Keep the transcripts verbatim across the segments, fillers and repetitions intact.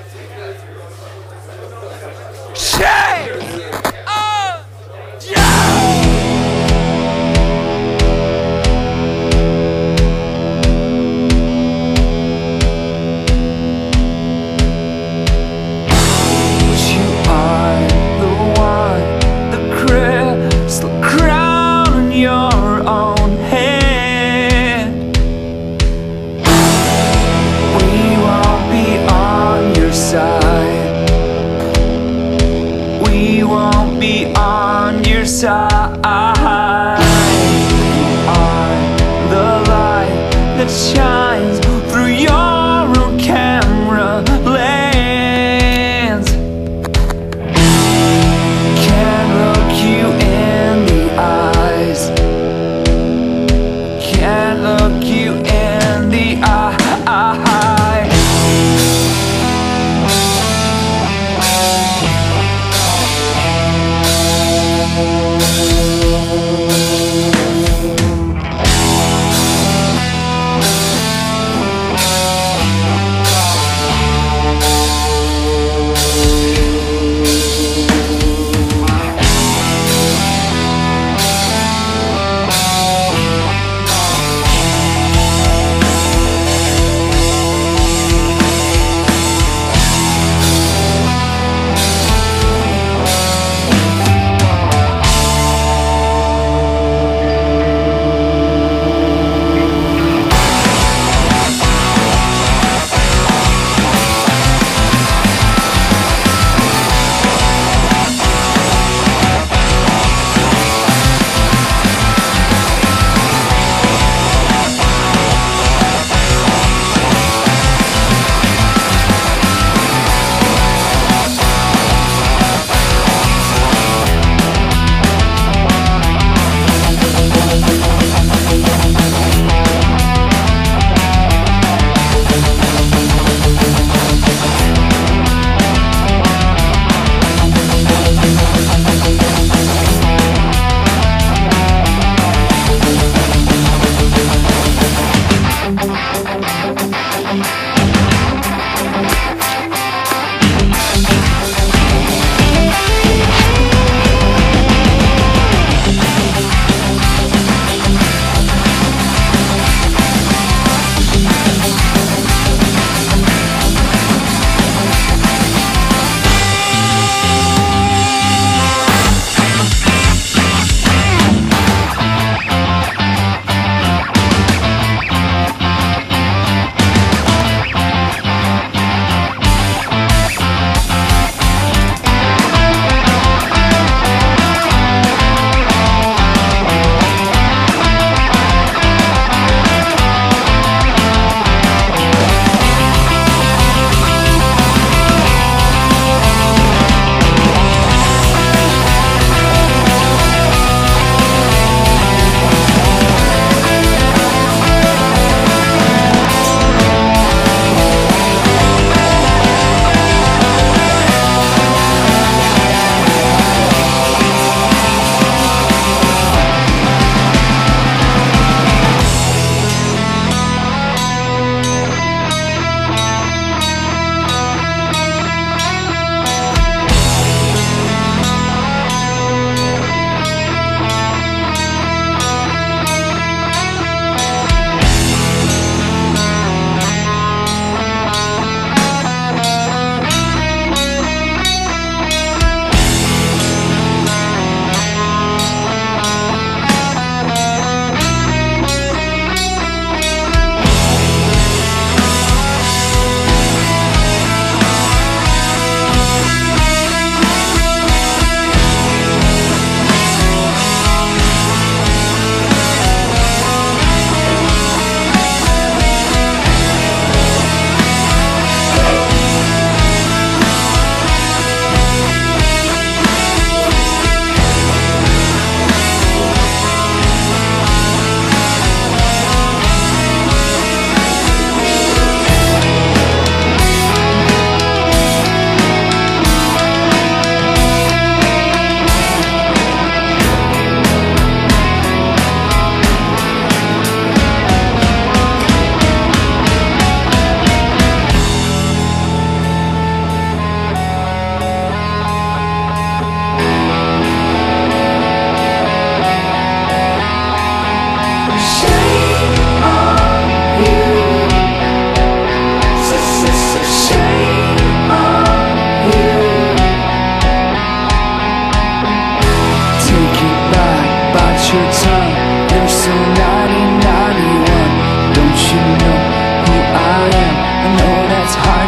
Cheers! Oh, yeah! You are the one, the crystal crown on your own head. We won't be on your side.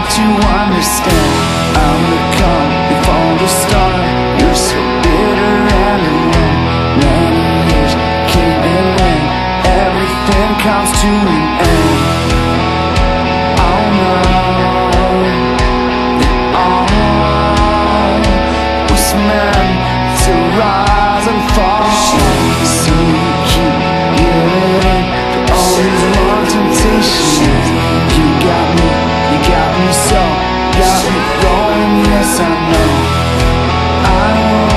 to understand. I'm the calm before the storm. You're so bitter and alone. Many years came and went. Everything comes to an end. Oh no, it all was meant to rise and fall. So you keep giving in to all these wrong temptations. You got me, you got me so, got me going, yes I know. I will